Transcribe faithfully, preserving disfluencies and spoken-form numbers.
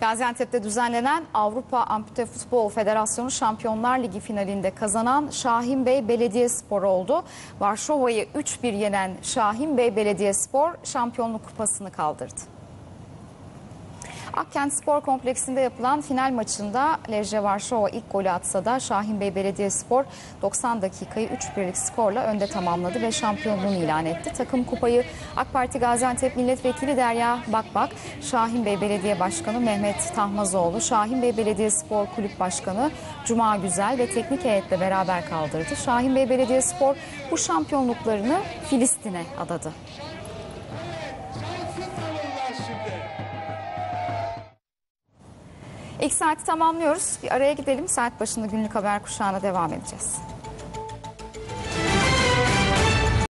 Gaziantep'te düzenlenen Avrupa Ampute Futbol Federasyonu Şampiyonlar Ligi finalinde kazanan Şahinbey Belediyespor oldu. Varşova'yı üç bir yenen Şahinbey Belediyespor şampiyonluk kupasını kaldırdı. Akkent Spor Kompleksinde yapılan final maçında Lejje Varşova ilk golü atsa da Şahinbey Belediyespor doksan dakikayı üç birlik skorla önde tamamladı ve şampiyonluğunu ilan etti. Takım kupayı AK Parti Gaziantep Milletvekili Derya Bakbak, Şahinbey Belediye Başkanı Mehmet Tahmazoğlu, Şahinbey Belediyespor Kulüp Başkanı Cuma Güzel ve teknik heyetle beraber kaldırdı. Şahinbey Belediyespor bu şampiyonluklarını Filistin'e adadı. İlk saati tamamlıyoruz. Bir araya gidelim. Saat başında günlük haber kuşağına devam edeceğiz.